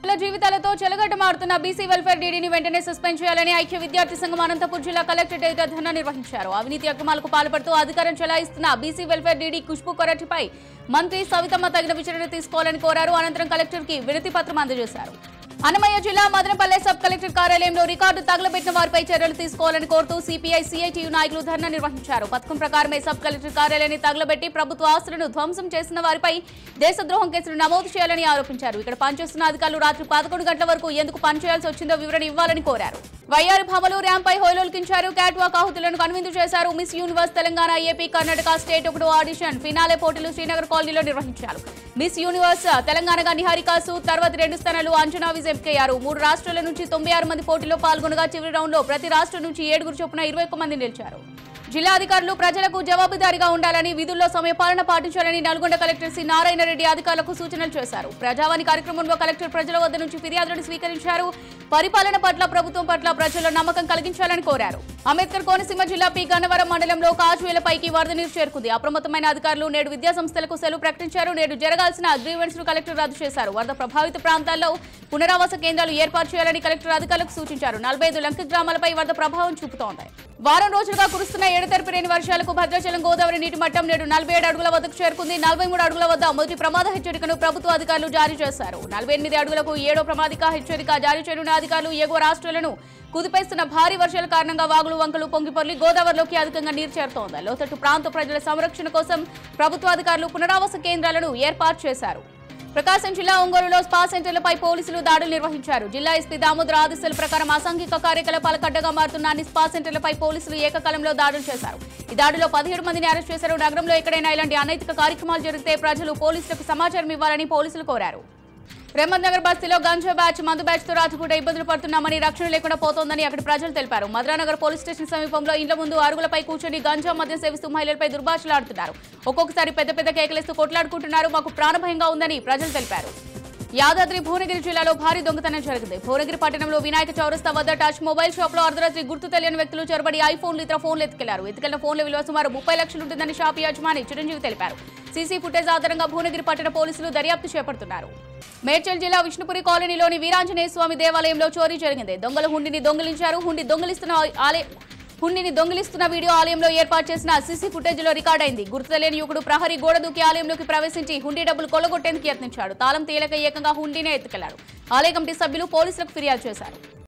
జీవితాలతో చెలగట్టమాడుతున్న BC welfare డీడీని వెంటనే suspend చేయాలని ఐక్య విద్యార్థి సంఘం అనంతపురం జిల్లా కలెక్టరేట్ ఎదుట ధర్నా నిర్వహించారు. అవినీతి అక్రమాలకు పాల్పడుతూ అధికారం చెలాయిస్తున్న బీసీ వెల్ఫేర్ డీడీ ఖుష్బూ కొరటిపై మంత్రి సవితమ్మ తగిన విచారణ తీసుకోవాలని కోరారు. అనంతరం కలెక్టర్ కి వినతి పత్రం అందజేశారు. అన్నమయ్య జిల్లా మదనపల్లె సబ్ కలెక్టర్ కార్యాలయంలో రికార్డు తగలబెట్టిన వారిపై చర్యలు తీసుకోవాలని కోరుతూ సిపిఐ సిఐటియు నాయకులు ధర్నా నిర్వహించారు. పథకం ప్రకారమే సబ్ కలెక్టర్ కార్యాలయాన్ని తగలబెట్టి ప్రభుత్వ ఆస్తులను ధ్వంసం చేసిన వారిపై దేశద్రోహం కేసులు నమోదు చేయాలని ఆరోపించారు. ఇక్కడ పనిచేస్తున్న అధికారులు రాత్రి 11 గంటల వరకు ఎందుకు పనిచేయాల్సి వచ్చిందో వివరణ ఇవ్వాలని కోరారు. వైఆర్ భామలు ర్యాంపై హోయలోల్కించారు. క్యాట్వాక్ ఆహుతులను కనువిందు చేశారు. Miss universe Telangana, AP, Karnataka state 1వ ఆడిషన్ ఫినాలే పోటీలు శ్రీనగర్ కాలనీలో నిర్వహించారు. మిస్ యూనివర్స్ తెలంగాణగా నిహారిక సూద్ తర్వాత 2 స్థానాలు అంజనా విజ్ ఎంపికయ్యారు. 3 రాష్ట్రాల నుంచి 96 మంది పోటీలో పాల్గొనగా చివరి రౌండ్లో ప్రతి రాష్ట్రం నుంచి 7 చొప్పున 21 మంది నిలిచారు. జిల్లా అధికారులు ప్రజలకు జవాబుదారీగా ఉండాలని, విధుల్లో సమయపాలన పాటించాలని నల్గొండ కలెక్టర్ సి నారాయణ రెడ్డి అధికారులకు సూచనలు చేశారు. ప్రజావాణి కార్యక్రమంలో కలెక్టర్ ప్రజల వద్ద నుంచి ఫిర్యాదులను స్వీకరించారు. పరిపాలన పట్ల, ప్రభుత్వం పట్ల ప్రజల్లో నమ్మకం కలిగించాలని కోరారు. అంబేద్కర్ కోనసీమ జిల్లా పి గన్నవరం మండలంలో కాజువేలపైకి వరద నీరు చేరుకుంది. అప్రమత్తమైన అధికారులు నేడు విద్యా సంస్థలకు సెలవు ప్రకటించారు. నేడు జరగాల్సిన గ్రీవెన్స్ ను కలెక్టర్ రద్దు చేశారు. వరద ప్రభావిత ప్రాంతాల్లో పునరావాస కేంద్రాలు ఏర్పాటు చేయాలని కలెక్టర్ అధికారులకు సూచించారు. 45 లంక గ్రామాలపై వరద ప్రభావం చూపుతోంది. వారం రోజులుగా కురుస్తున్న ఎడతెరిపి లేని వర్షాలకు భద్రాచలం గోదావరి నీటి మట్టం నేడు 47 అడుగుల వద్దకు చేరుకుంది. 43 అడుగుల వద్ద మొదటి ప్రమాద హెచ్చరికను ప్రభుత్వ అధికారులు జారీ చేశారు. 48 అడుగులకు 7వ ప్రమాదిక హెచ్చరిక జారీ చేయనున్న అధికారులు ఎగువ రాష్ట్రాలను కుదిపేస్తున్న భారీ వర్షాల కారణంగా వాగులు, వంకలు పొంగిపొర్లి గోదావరిలోకి అధికంగా నీరు చేరుతోంది. లోతట్టు ప్రాంత ప్రజల సంరక్షణ కోసం ప్రభుత్వ అధికారులు పునరావాస కేంద్రాలను ఏర్పాటు చేశారు. ప్రకాశం జిల్లా ఒంగోలులో స్పా సెంటర్లపై పోలీసులు దాడులు నిర్వహించారు. జిల్లా ఎస్పీ దామోదర్ ఆదేశాల ప్రకారం అసాంఘిక కార్యకలాపాలకు అడ్డగా మారుతున్న అన్ని స్పా సెంటర్లపై పోలీసులు ఏకకాలంలో దాడులు చేశారు. ఈ దాడిలో 17 మందిని అరెస్ట్ చేశారు. నగరంలో ఎక్కడైనా ఇలాంటి అనైతిక కార్యక్రమాలు జరిగితే ప్రజలు పోలీసులకు సమాచారం ఇవ్వాలని పోలీసులు కోరారు. రెహమద్ నగర్ బస్తీలో గంజా బ్యాచ్, మందు బ్యాచ్ తో రాత్రిపూట ఇబ్బందులు పడుతున్నామని, రక్షణ లేకుండా పోతోందని అక్కడి ప్రజలు తెలిపారు. మద్రానగర్ పోలీస్ స్టేషన్ సమీపంలో ఇండ్ల ముందు అరుగులపై కూర్చొని గంజా మద్యం సేవిస్తూ మహిళలపై దుర్భాషలాడుతున్నారు. ఒక్కొక్కసారి పెద్ద పెద్ద కేకలేస్తూ కొట్లాడుకుంటున్నారు. మాకు ప్రాణభయంగా ఉందని ప్రజలు తెలిపారు. యాదాద్రి భువనగిరి జిల్లాలో భారీ దొంగతనం జరిగింది. భువనగిరి పట్టణంలో వినాయక చౌరస్తా వద్ద టచ్ మొబైల్ షాప్ లో అర్ధరాత్రి గుర్తు తెలియని వ్యక్తులు చొరబడి ఐఫోన్లు, ఇతర ఫోన్లు ఎత్తుకెళ్లారు. ఎత్తుకెళ్లిన ఫోన్ల విలువ సుమారు 30 లక్షలు ఉంటుందని షాప్ యజమాని చిరంజీవి తెలిపారు. సీసీ ఫుటేజ్ ఆధారంగా భువనగిరి పట్టణ పోలీసులు దర్యాప్తు చేపడుతున్నారు. మేడ్చల్ జిల్లా విష్ణుపురి కాలనీలోని వీరాంజనేయ స్వామి దేవాలయంలో చోరీ జరిగింది. దొంగలు హుండీని దొంగిలించారు. హుండీని దొంగిలిస్తున్న వీడియో ఆలయంలో ఏర్పాటు చేసిన సీసీ ఫుటేజ్ లో రికార్డ్ అయింది. గుర్తు తెలియని యువకుడు ప్రహరీ గోడ దూకి ఆలయంలోకి ప్రవేశించి హుండీ డబ్బులు కొల్లగొట్టేందుకు యత్నించాడు. తాళం తేలక ఏకంగా హుండీనే ఎత్తుకెళ్లాడు. ఆలయ కమిటీ సభ్యులు పోలీసులకు ఫిర్యాదు చేశారు.